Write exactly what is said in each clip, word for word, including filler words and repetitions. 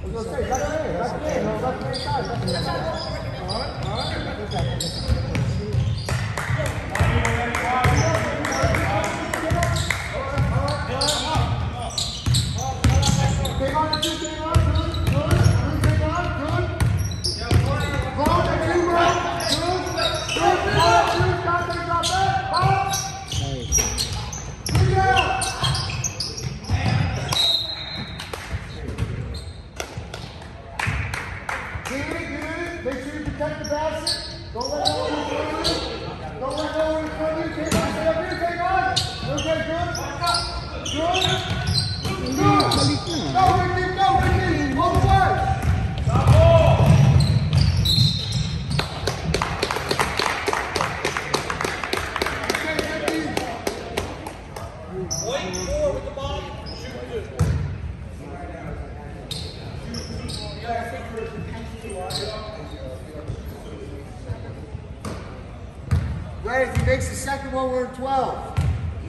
Right, if he makes the second one, we're in twelve.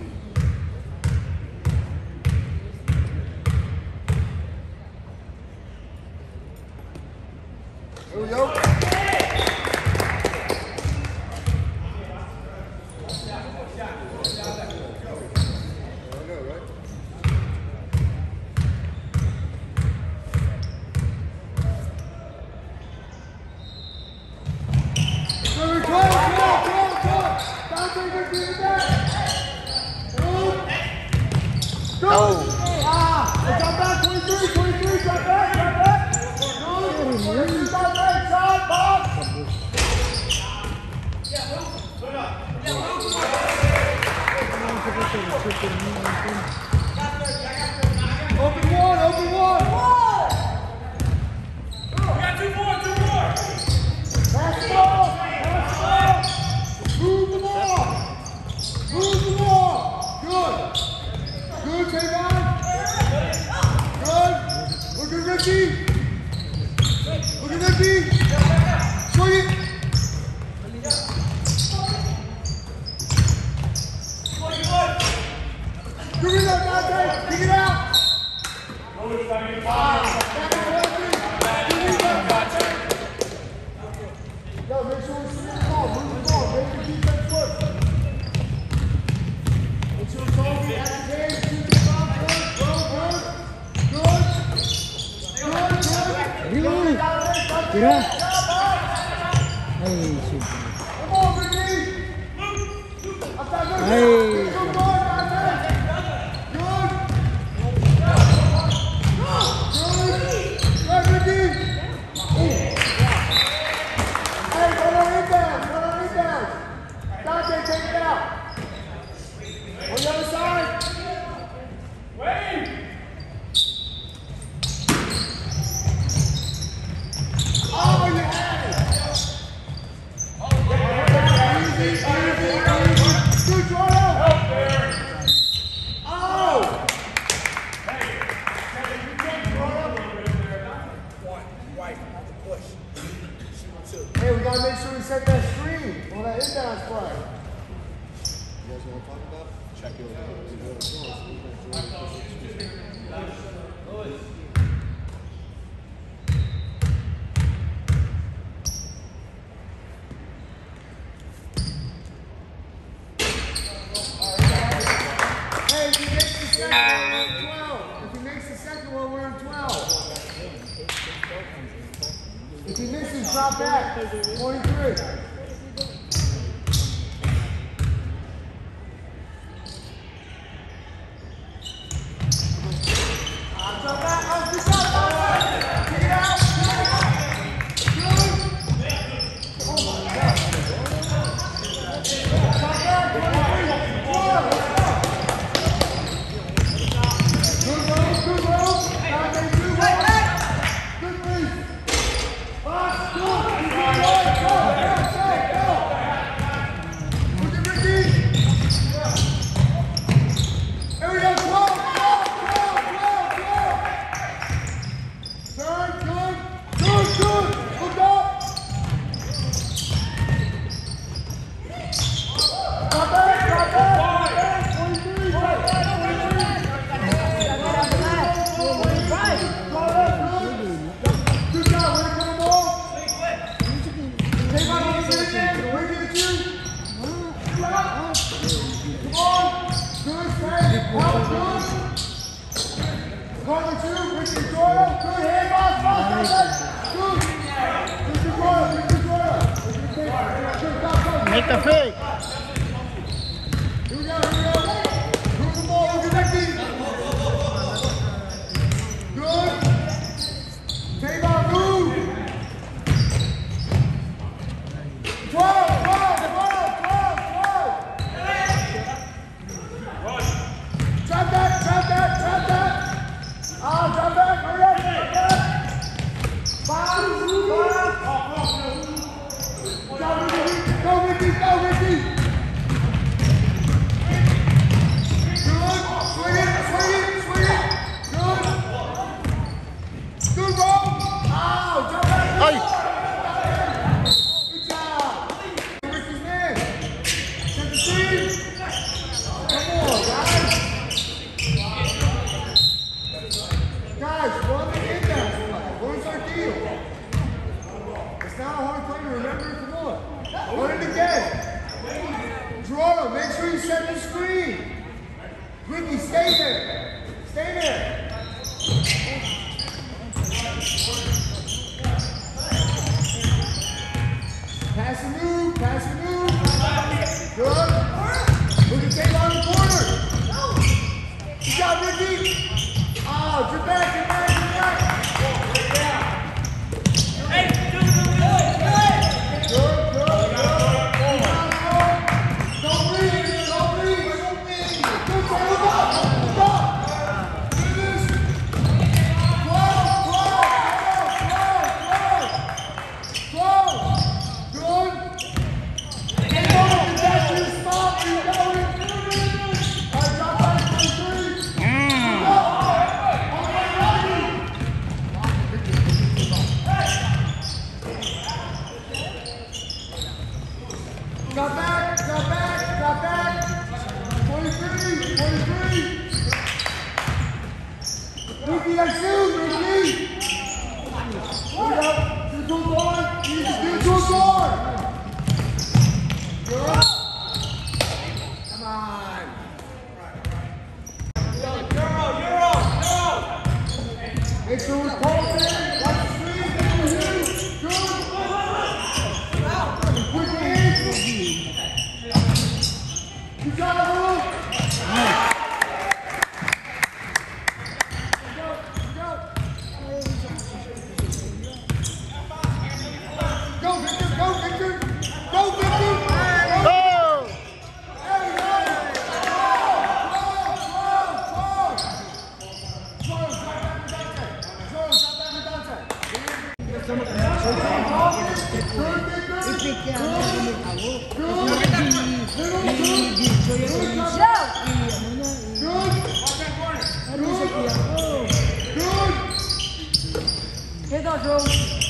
Here we go. Open one, open one. We got two more, two more. Pass the ball, pass the ball. Move the ball. Move the ball. Good. Good, Tavon. Good. Look at Ricky. Look at Ricky. Swing it. Give it up, Dante. Pick it out. Yo, make sure we shoot the ball. Move the ball. Make the defense work. Make sure it's over at the game. Shoot the ball. Good. Good. Good. Good. Good. Get up. Hey, shoot. Come on, Ricky. Hey. Come on, Dante. Take it out. On the other side. Wait. Oh, you had it. Oh, easy, easy, easy. Good draw. Help there. Oh. Hey, hey, you can't draw up a little bit there. One, right, push. Hey, we gotta make sure we set that screen on that inbounds play. You guys want to talk about? Check it out. Hey, if he makes the second one, we're in twelve. If he makes the second one, we're in twelve. If he misses, drop back. twenty-three. Good Make the fake. Here we go, here we go. Move the ball, look at that key. Good. Take on, move. twelve, twelve, twelve, twelve, twelve. Trap that, trap that, trap that. Ah, drop back, hurry up, drop back. Five, five. Go, Ricky, go, Ricky, go, Ricky. Good, swing it, swing it, swing it. Good. Good roll. Oh, drop back. Ay. Good job. Ricky's man. Set the scene. Come on, guys. Guys, run the inbound. Where's our deal? It's not a hard play to remember. Come on. Run it again. Toronto, make sure you set the screen. Ricky, stay there. Stay there. Pass and move. Pass and move. Good. Look at take on the corner. Good job, Ricky. Oh, you're back, you're back, you're back. Hey, do it, do it, do it. Good, good, good. Don't breathe, don't breathe, don't breathe. Good, hold up, hold up. Do this. Twelve, twelve, twelve, twelve, twelve. Good. Take on, get back to your spot, keep going. All right, drop back to three. Got back, got back, got back. twenty-three, twenty-three. Ricky, I shoot, Ricky. Hold up, do two guard, do two guard. Good. Come on. Euro, Euro, Euro. Make sure we're posted. Watch the screen, good. Quick hands. You got it, Lou. Go, Victor, go, Victor. Go, Victor. Go! Hey, hey. Twelve, twelve, twelve. Twelve, drop back to Dante. Twelve, drop back to Dante. Good, Victor. Get that, Joe.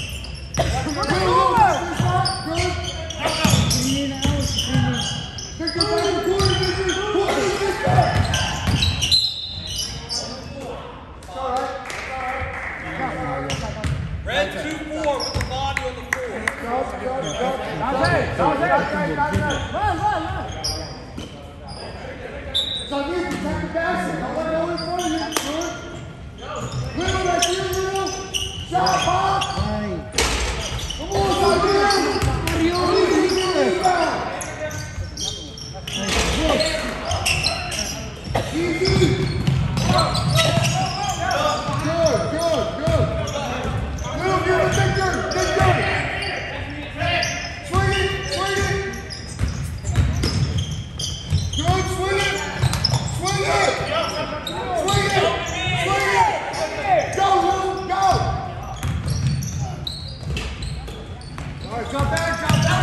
Red two four with the body on the floor. Dante, Dante, Dante. Run, run, run. So you protect the basket. I want to go in front of you. Good. Little, right here, little. Shot, pop. Come on, Easy. Good, good, good. Little, give it, Victor, Victor. Swing it, swing it. Good, swing it. Swing it. Swing it. Swing it. Go, Lou, go. All right, jump back, jump back.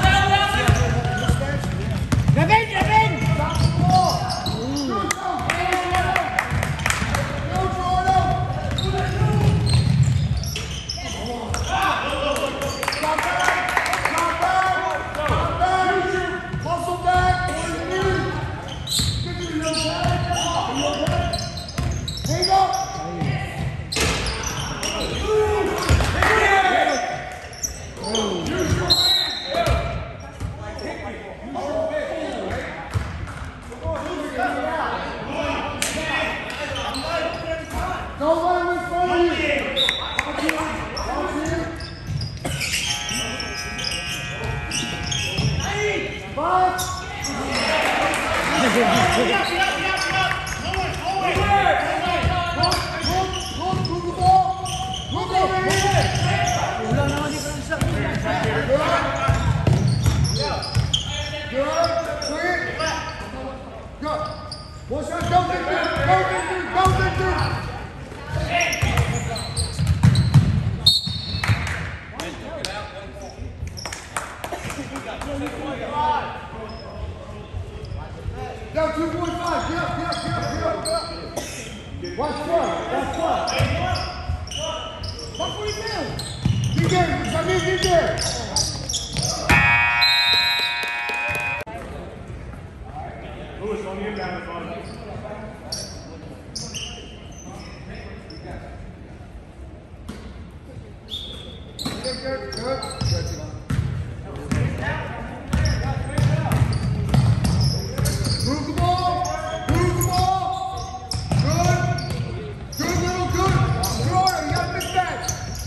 Revenge, revenge. Stop the ball. Good, go. Go, Jordan. Drop back, drop back, drop back. Muscle back. Get to your back. Hang up. Don't let him in front of you. Watch him. Watch him. Five. Ulang naman di ko lang sa Good. Clear. Go. One shot. Go, Victor. Go, Victor. Go, Victor. Down two point five. Get up, get up, get up, get up, get up. Watch front. Watch front. What are you doing? Get there. Samir, get there. Lewis, on the inbound, it's on. Good, good, good. Move the ball. Move the ball. Good. Good, little good. Jordan, you got to miss that.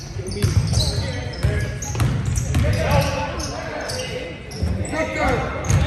Good, good.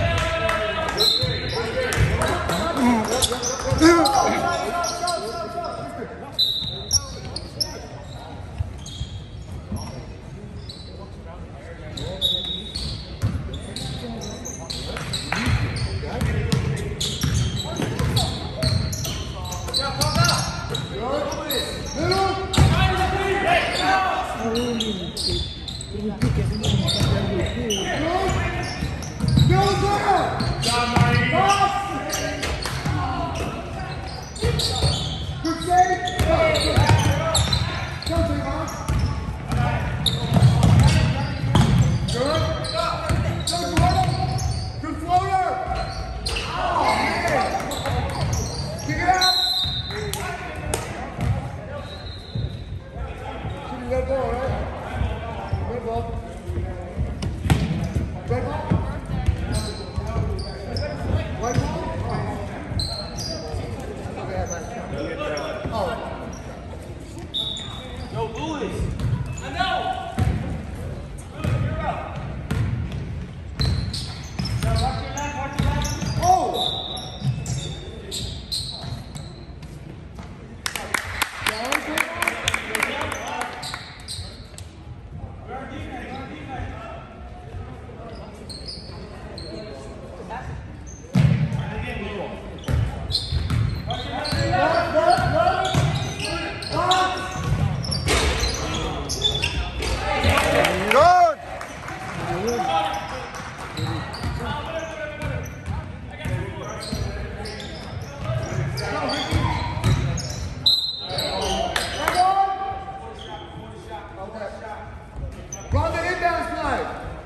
Run the inbounds play.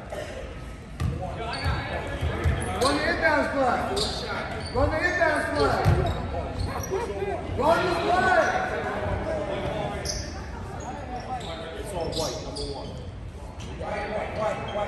Run the inbounds play. Run the inbounds play. Run the play. It's all white, number one. White, white, white, white.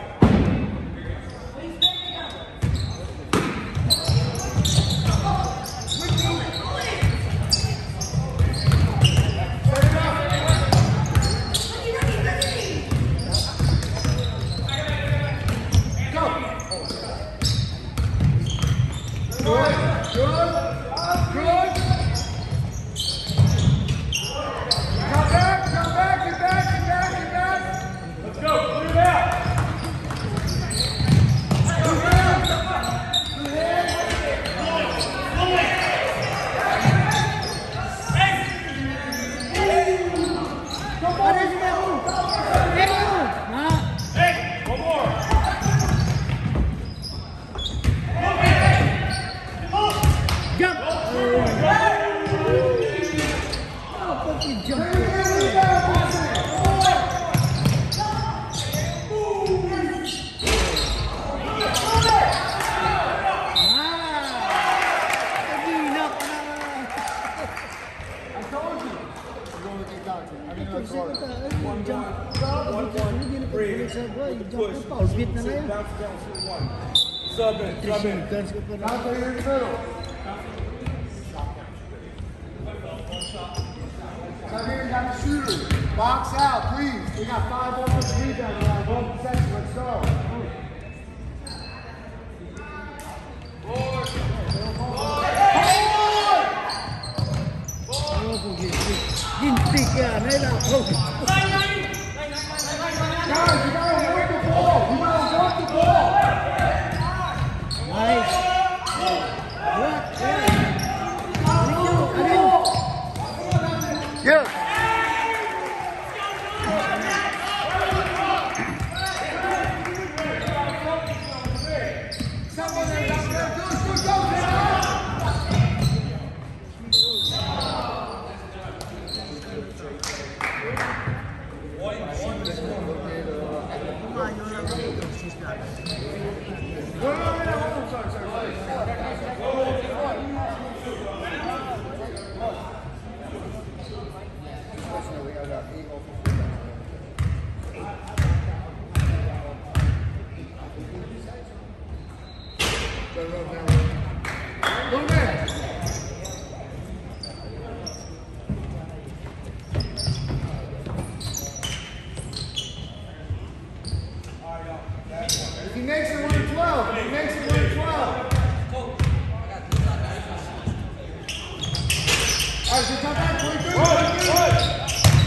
Sub in, sub in. Down here in the middle. Come here and got the shooter. Box out, please. We got five offensive rebounds now. One possession. Let's go. Four. Four. Four. He makes it one twelve. He makes it one twelve. All right, so come back, twenty-two. twenty-two.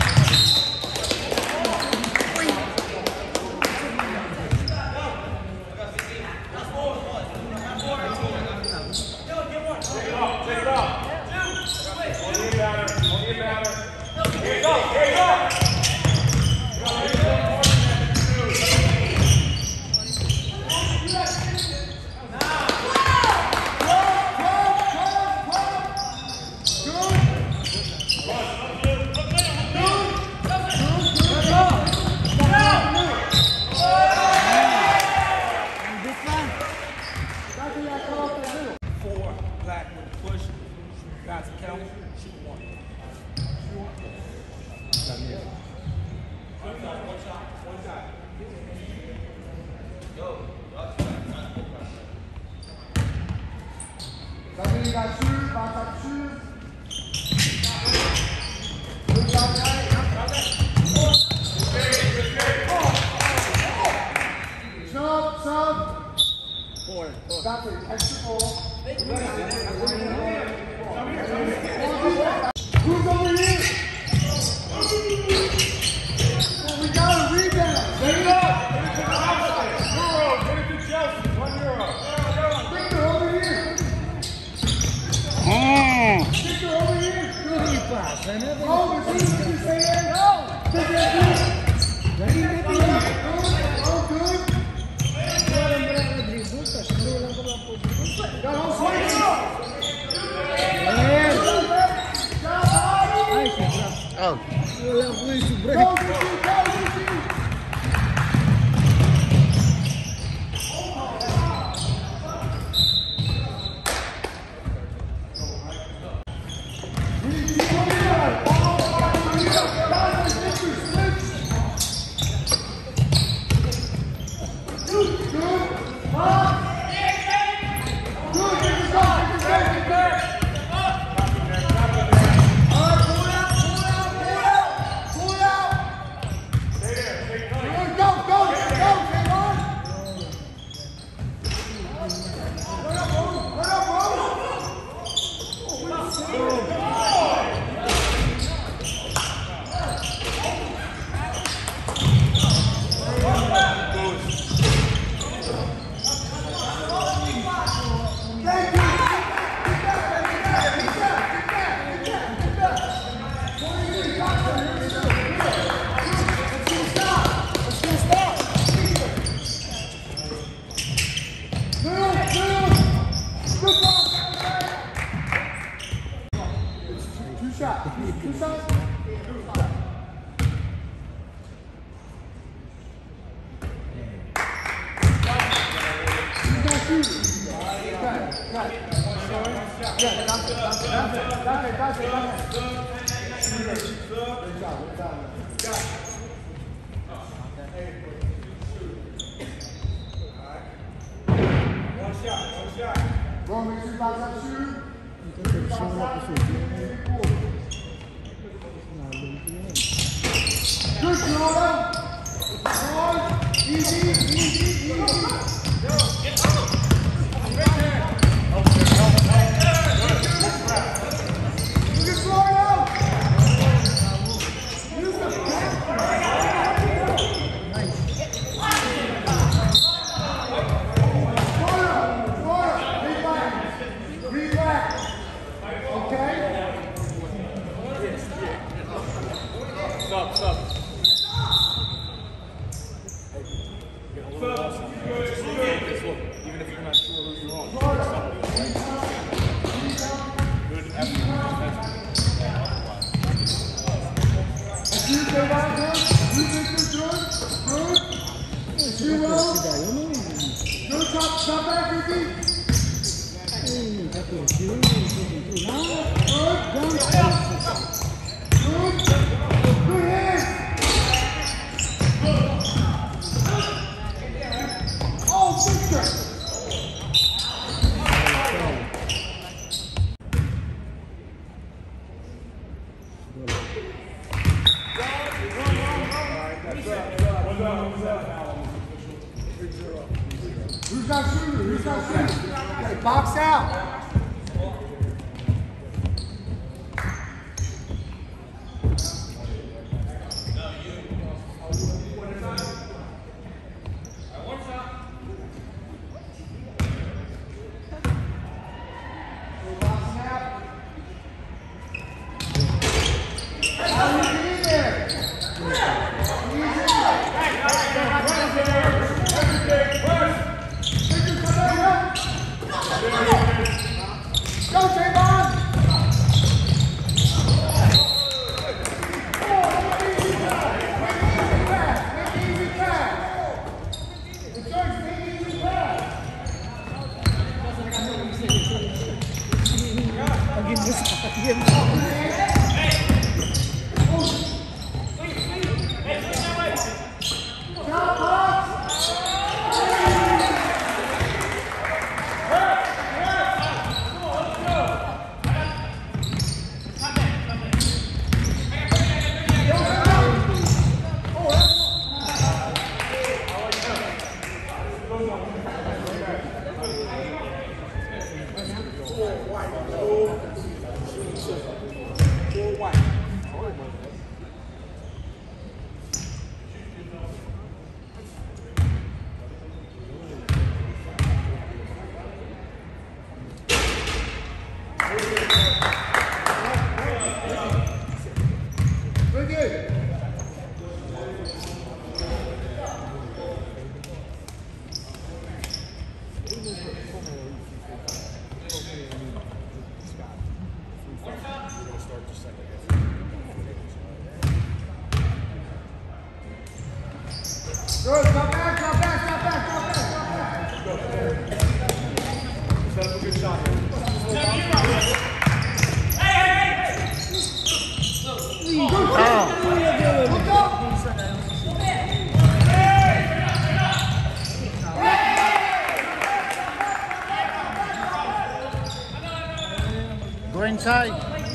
Four, black with the push. Got to count. Shoot one. One shot, one shot, one shot. Go. That you got shoes, back up shoes. Good job, guys. Sub, sub. Four. That's it. Extra ball. Who's over here? Well, we got a rebound. Get it up. Euro. Get it to Chelsea. One euro. Victor over here. Victor over here. ¿Qué pasa? ¿No? Oh, the team is saying no. Take it. Ready, ready. Oh, good. Got all swings. Oh. Go, go, go, go. Who's not shooting? Who's not shooting? Hey, box out. Good, drop back, drop back, drop back, drop back, drop back. Set up a good shot here. Hey, hey, hey! Look up! Go inside.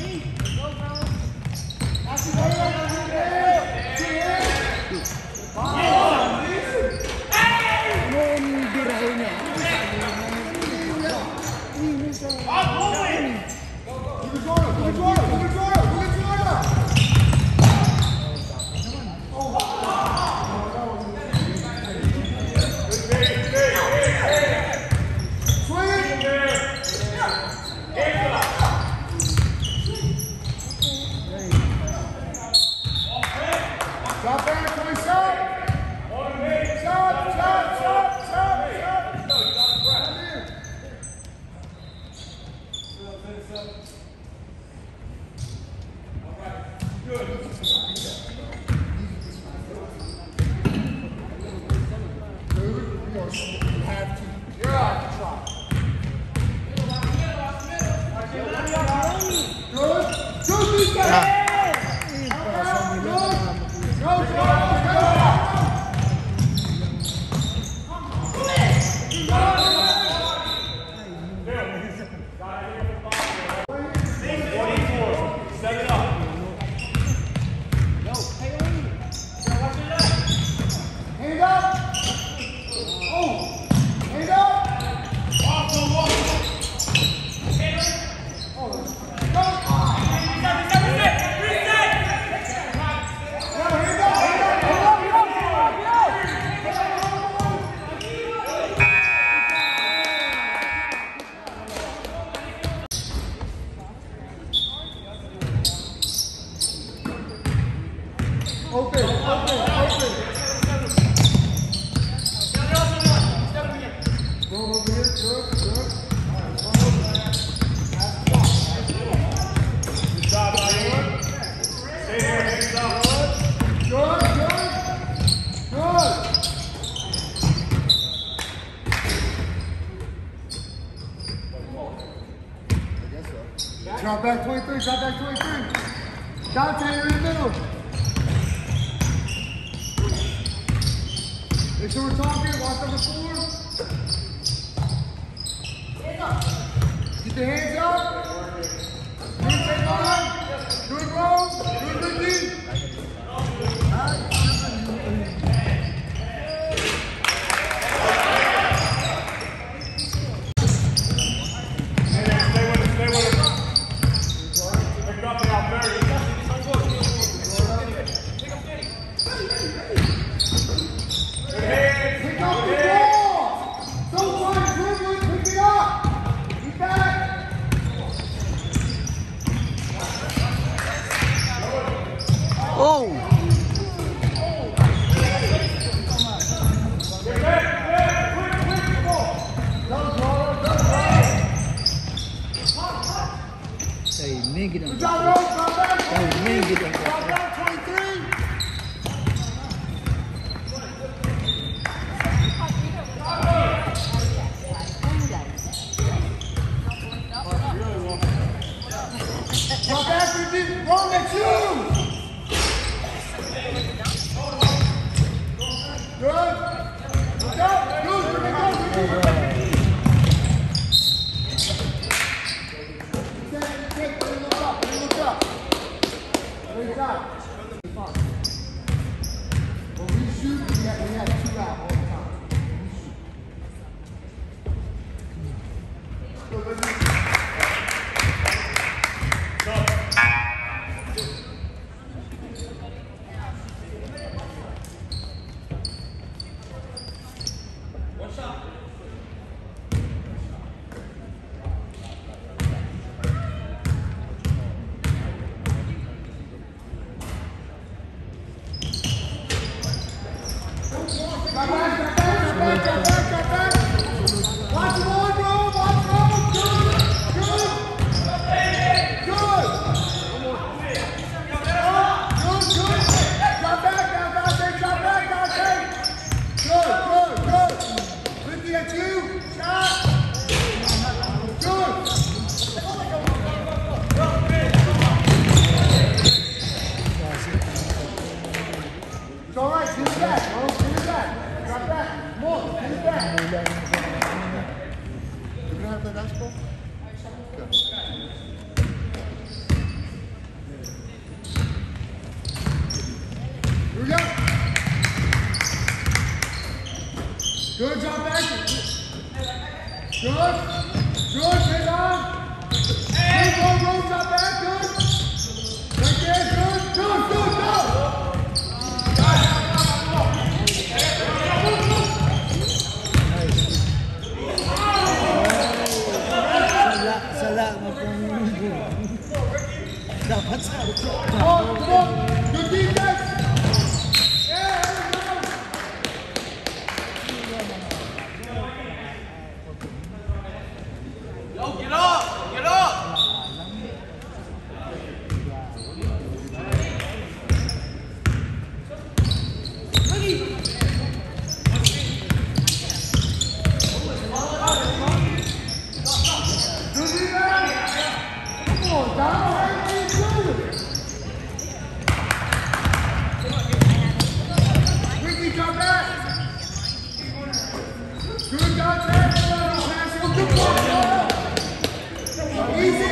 Open, open, open. Go over here, good, good. Good job, Ryan. Stay here, hands up. Good, good, good. I guess so. Drop back twenty-three, drop back twenty-three. Dante, you're in the middle. Make sure we're talking, watch number four. Get the hands up. Do it, take line. Do it wrong. Do it Ricky. Drop back, drop back, drop back, drop back, drop back. Watch him on, bro. Watch him on. Good. Good. Good. Good, good. Drop back now, Dante. Drop back, Dante. Good, good, good. Ricky, at you. Shot. Good. It's all right. Give it back, bro. Give it back. Drop back. More. Give it back. You're gonna have that basketball? Okay. Here we go. Good job back. Good. Good. Take on. Good. Go, go. Drop back. Good. Right there. Good. Good. Good. Go. Sala mo pong dapat sa Come on. Come on. Good defense. Yeah. Yo, get up! Get up! Good defense. Come on, Dom. How you doing? Ricky, drop back. Good Dante. Pass it. Good ball. Easy.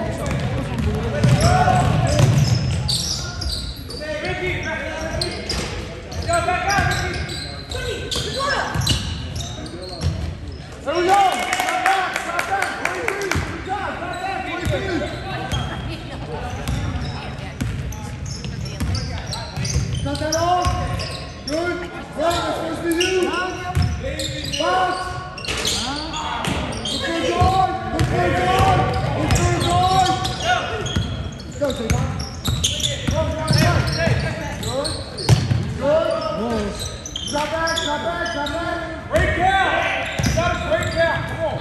There we go. Drop back. Drop back. twenty-three. Good job. Drop back. twenty-three. Got that off. Good. Right. That's supposed to be you. Box. Look for George. Look for George. Look for George. Let's go, Javon. Go, go, go. Good. Good. Drop back. Drop back. Drop back. Break down! That was break down. Come on.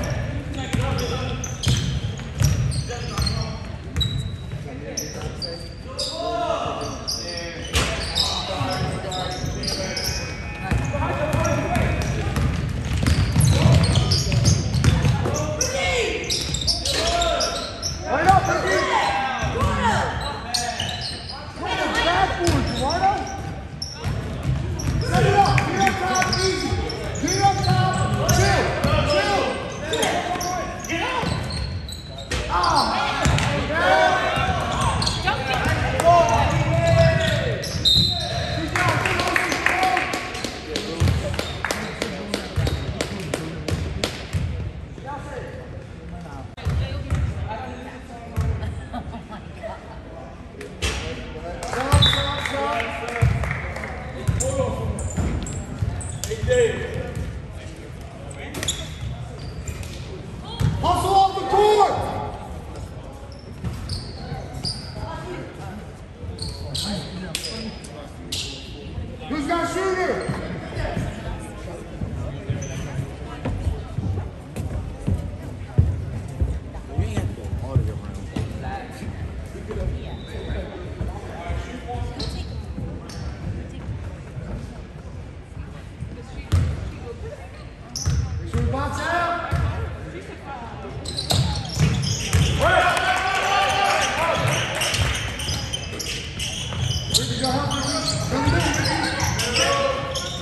Right up, Ricky. Come on, backboard, Eduardo. Set it up. Get up top, easy. Get up top. Chill. Chill. Get out. Ah. Okay. Hustle off the court! Who's got shooter? Make sure we box out. Ricky, go help me. Come on, Ricky.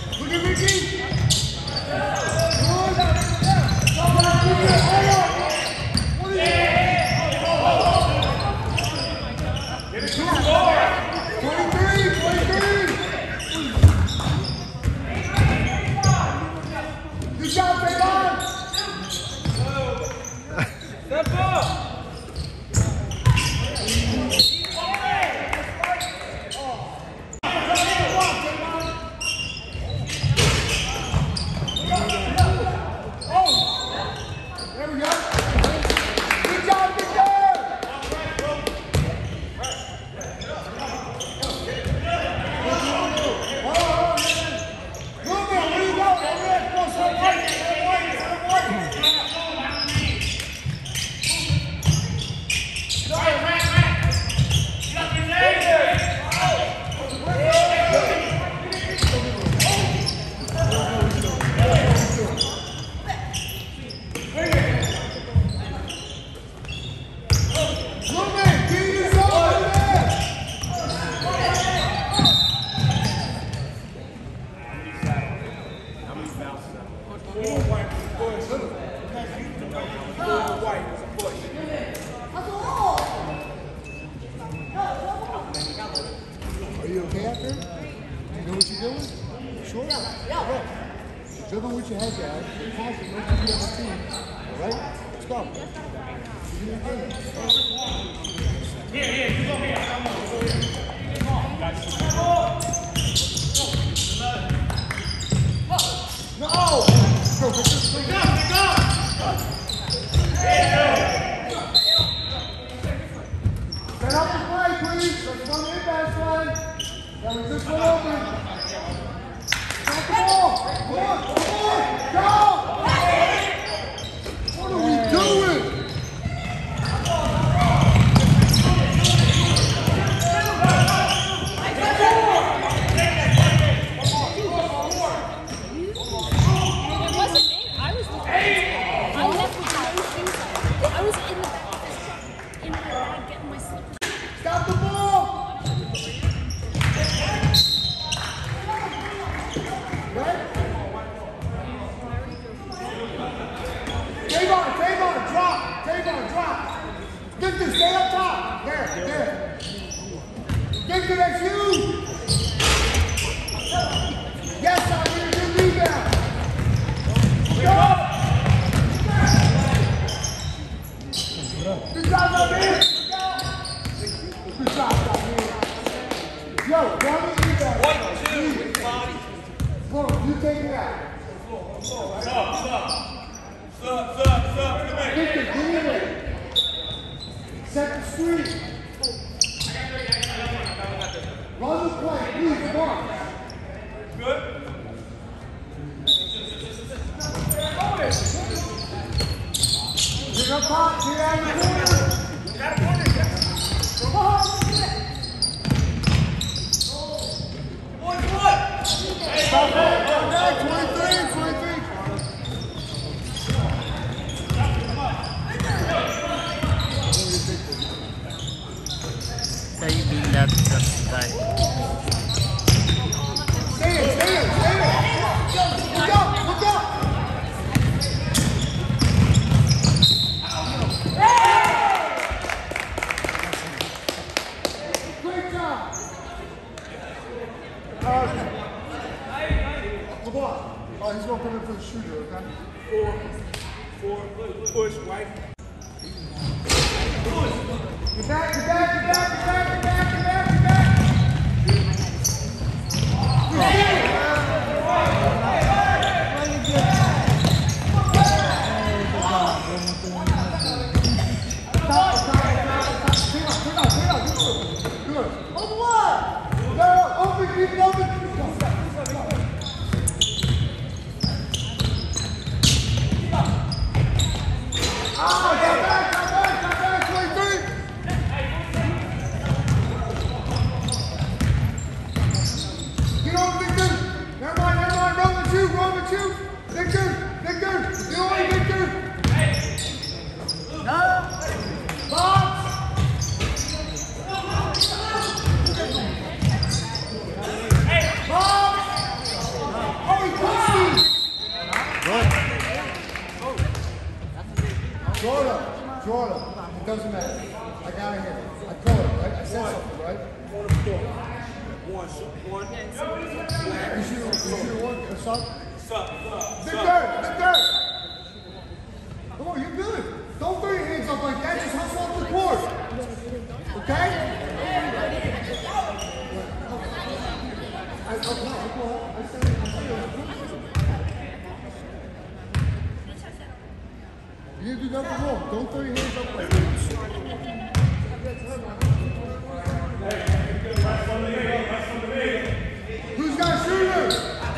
Dylan? Sure? Yeah. Yeah. Dribble with your head down. Pass it right to the other team. All right? Let's go. Here, here, you go here. Come on, go here. Come on, guys. No! Go, go, go, go. Go, go. There Set up the play, please. Let's run the inbound slide. That was just one open. Stop the ball. Come on, come on. Go! What are we doing? Stop the ball! Right? Tavon, Tavon, drop! Tavon, drop! Victor, stay up top! There, there. Victor, that's you! Yes, I need a good rebound! Go! Good job, my man! Good job, my man! Yo, down the rebound! One, two, body. Boom, you take it out. Stop, stop. Stop, stop, stop. Come here. Victor, get in there. Set the screen. Run the play, please, come on. Good. Pick up top, get out of the corner. Get out of the corner. Come on. One, one. Stop it. Okay, twenty-three, twenty-three. So you beat that guy. Stay in, stay in, stay in. Look up, look up. Great job. Uh, LeBron. Oh, he's going to come in for the shooter, okay? Four, four, push, right. Get back, get back, get back, get back, get back, get back, get back. Stop, stop, stop, stop. Clean up, clean up, clean up. Good. Open wide. No, open, keep it open. Go, go, go. Ah, got back, got back, got back, twenty-three. Get on, Victor. Never mind, never mind. Run with you, run with you. Victor, Victor, get on, Victor. No. Box. Box. Oh, he pushed me. Jordan, Jordan, it doesn't matter. I got it here. I called it, right? I said something, right? One, shoot, one. You should have, you should have won. What's up? Stop, stop, Victor, Victor! Come on, you're good. Don't throw your hands up like that. Just hustle off the court. Okay? I, I, no, I, I said it. I said it. You didn't do nothing wrong. Don't throw your hands up like that. Who's got shooters?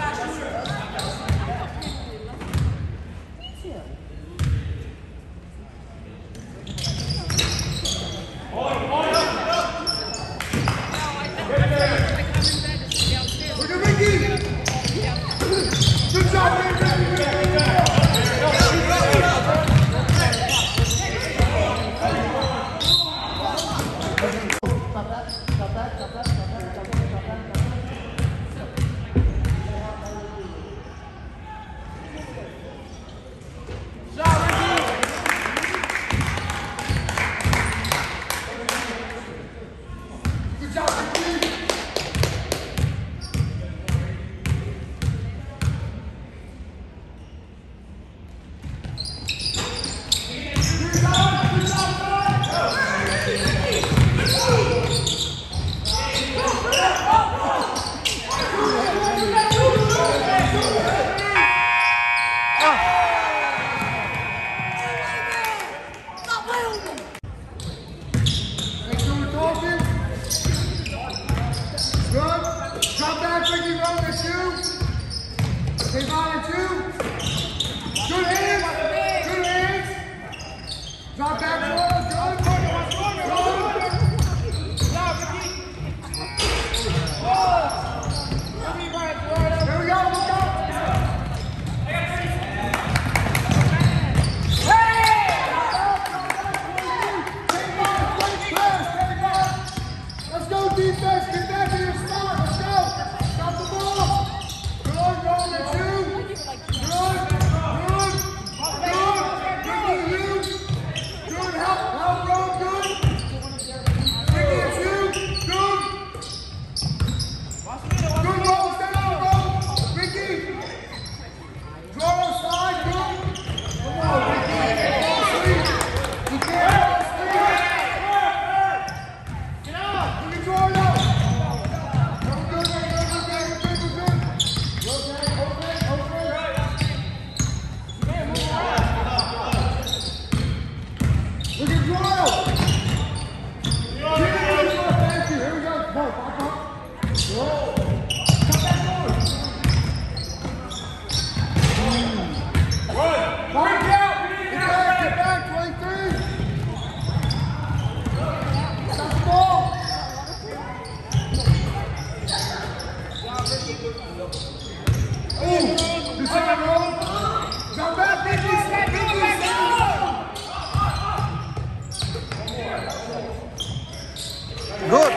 Look at Ricky! Good job, Ricky! Stop that, stop that, stop that, stop that, stop that, stop that. Good job, Ricky! This time, bro. Drop back, Vicky. Step, Vicky. Good.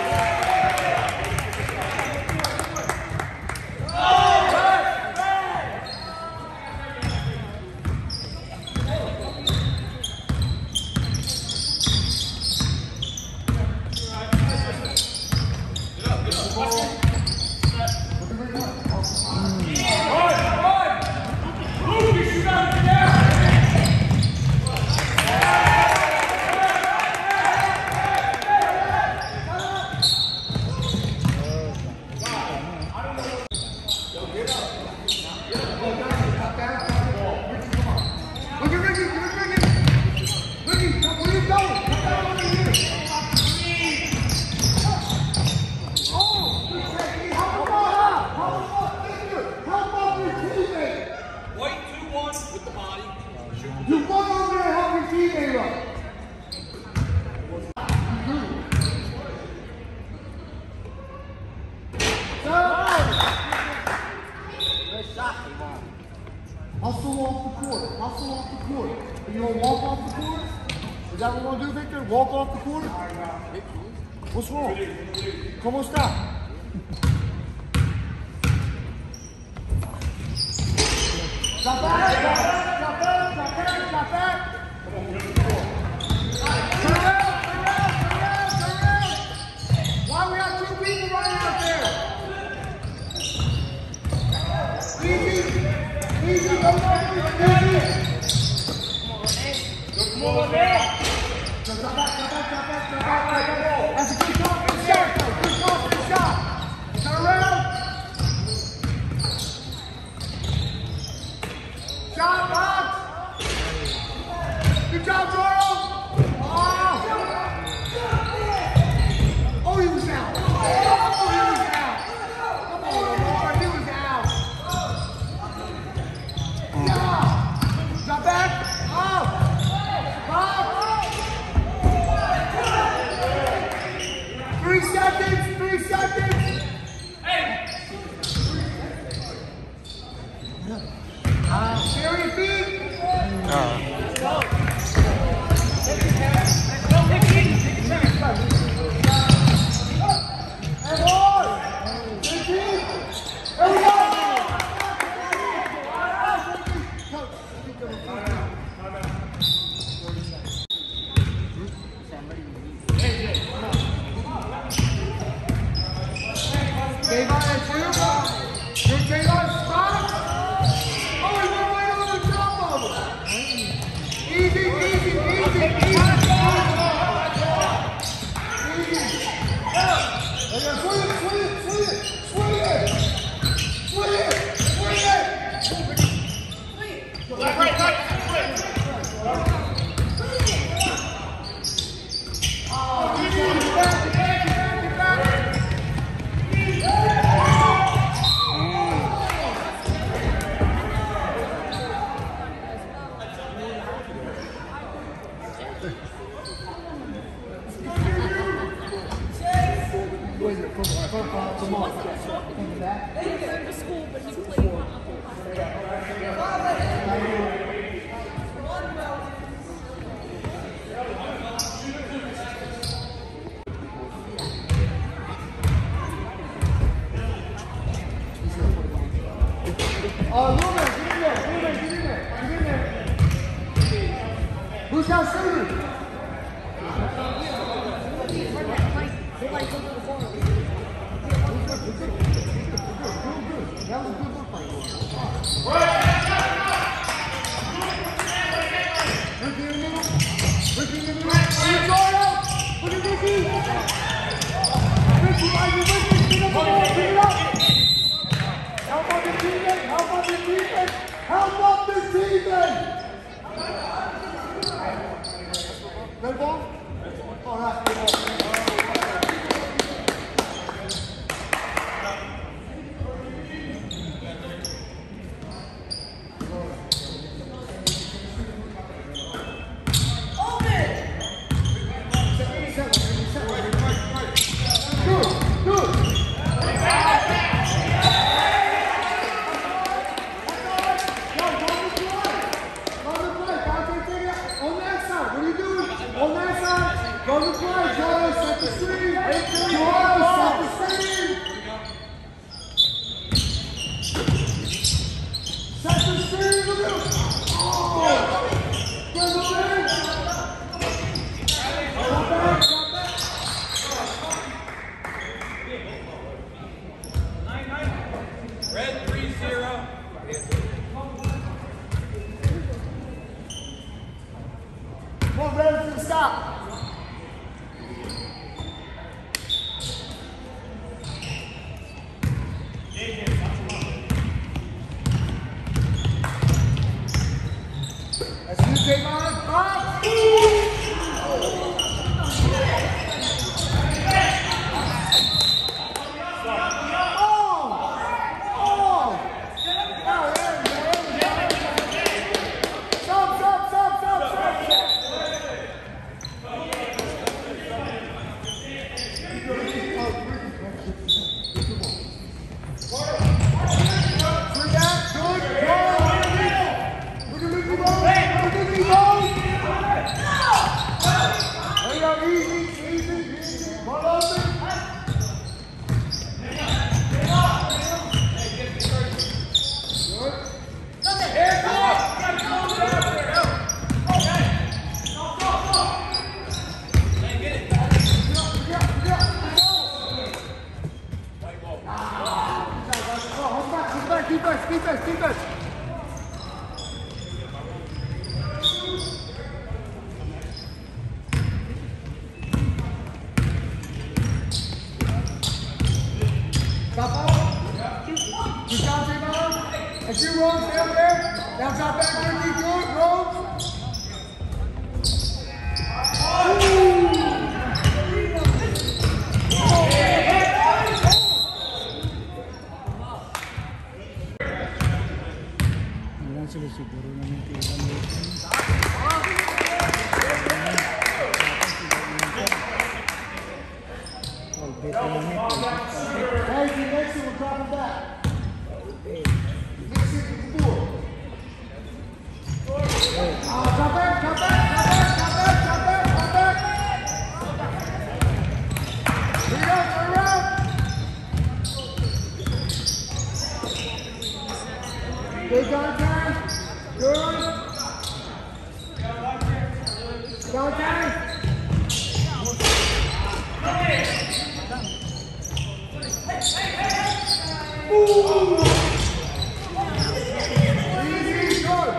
You run over there and help your teammate up. Hustle off the court. Hustle off the court. Are you going to walk off the court? Is that what we're going to do, Victor? Walk off the court? What's wrong? ¿Cómo está? Stop back! Stop back! Stop back! Stop back! Turn around! Turn around! Turn around! Turn around! Why we have two people running out there? Easy! Easy! Go back! Easy! Come on, man! Stop back! Stop back! Stop back! Stop back! That's a good shot! Good shot! Good shot! Good shot! Turn around! Shot, box! Good job, Jordan! Oh. oh, he was out! Oh, he was out! Come on, Lamar, he was out! Yeah! Drop back! Up! Up! Three seconds! Three seconds! Hey! Serious feet! Uh. And on! fifteen! Here we go! Dave on at two. You're Dave on spot. Oh, he went right over the top of him. Easy, easy, easy, easy. Easy. Swing it, swing it, swing it, swing it. Swing it, swing it. Right, right, right. Oh, get it back, get back, get back, get back. Come on. He didn't go to school, but he played. Oh, Lumen, get in there, Lumen, get in there, get in there. Who's got shooter? That was a good look by you. Ricky in the middle. Ricky in the middle. Look at Ricky. Ricky, are you Ricky? Pick up the ball, pick it up. Help up the teammate, help up the teammate. Help up the teammate. Red ball? All right, good ball. Good, good. Come on, ready to stop. That's you, Javon. Box. Defense, defense, defense. Stop off. Good job, Javon. As you roll, stay up there. Now drop back, Ricky. Good, roll. Sila siguro naman kailan mo. Oh, better than it. Hey, the next one, we'll drop him back. Next one, four. Ah, drop back, drop back, drop back, drop back, drop back, drop back. Bring it up, turn around. Good contact. Good. Contact. Ooh. Easy, good.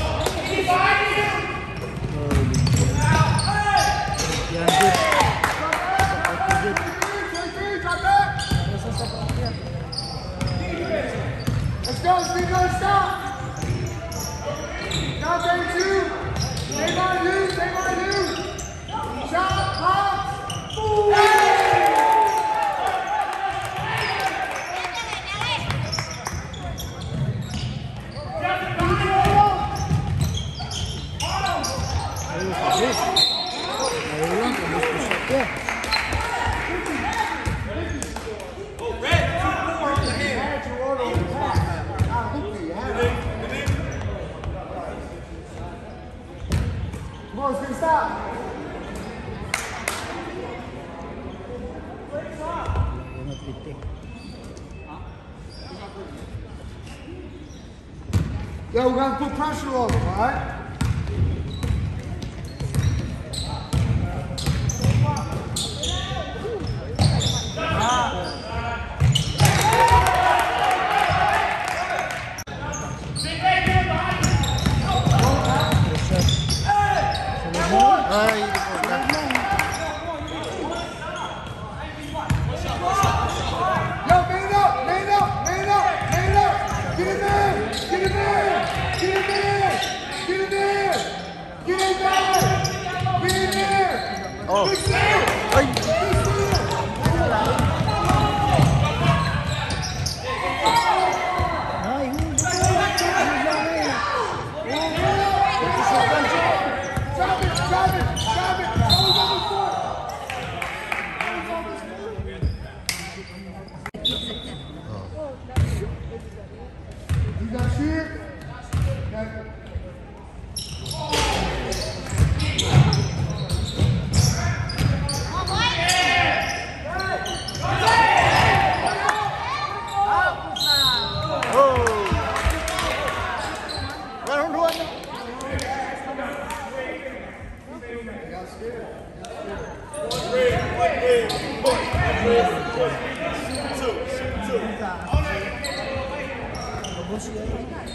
Let's go, speed, don't stop. Contact two. Stay by you, stay by you. Shot, pop. Ooh. Come on, it's gonna stop. Yo, we're gonna put pressure on them, all right? Ay, Yo, man up, man up, man up, man up. Get in there, get in there, get in there, get in there, get in there, get in there. oh. Big steal, Ay. big steal. Ay, Drop it, drop it, drop it. Always on the court. Always on this court. You got shit? Okay. Boss yan.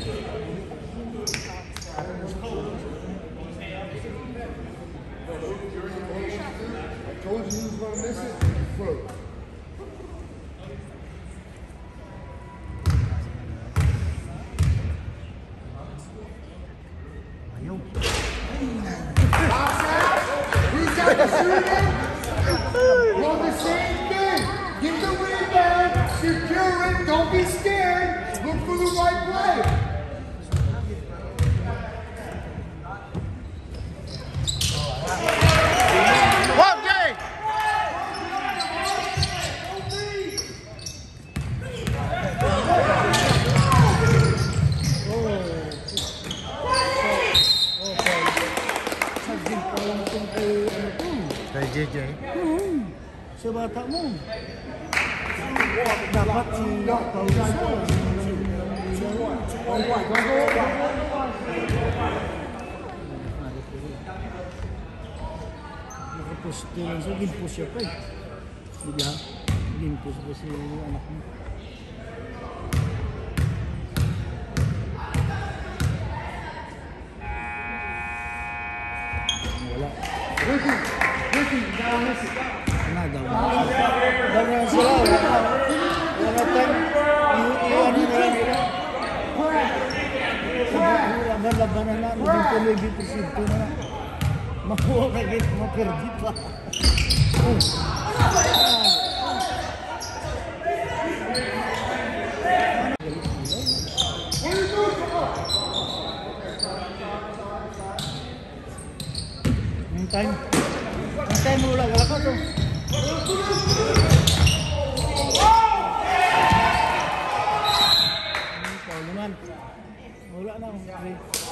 I told you he was going to miss it. Float. Ayaw. Box out. Reach out to shoot it. Run the same thing. Get the rebound. Secure it. Don't be scared. Look for the right play. Kay J J. Hmm. Sa bata mo. Dapat si Paulo. Nakapos din sa ginpos siya pa eh. Diba? Ginpos ba si anak mo? Wala. Ricky, Ricky, now listen. Ano daw? Daw na sila. Wala. Wala tayo. Iyan mo lang. Laban-labanan na. Naging tuloy di presinto na. Makuha ka kahit maperdi pa. Oh. Yung time. Yung time mo lang. Wala ka to. Ikaw naman. Wala na. Okay.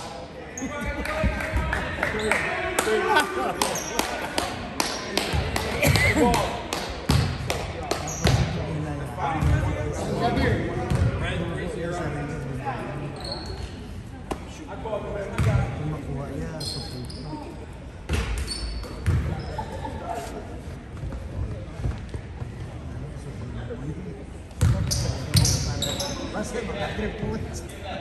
Makuha niya sa puto. Basta maka-trip points.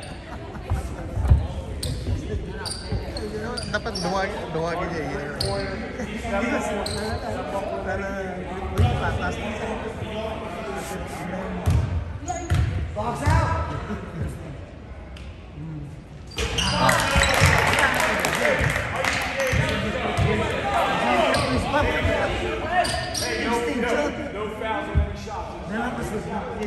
Dapat dua dua gitu ya. Box out. No fouls on any shots.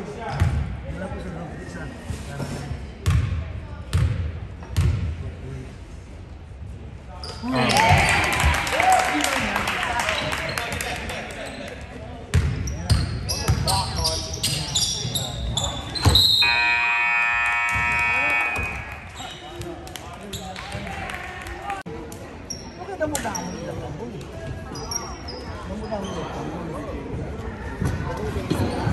Damo-damo lang ang boy. Damo-damo lang ang boy.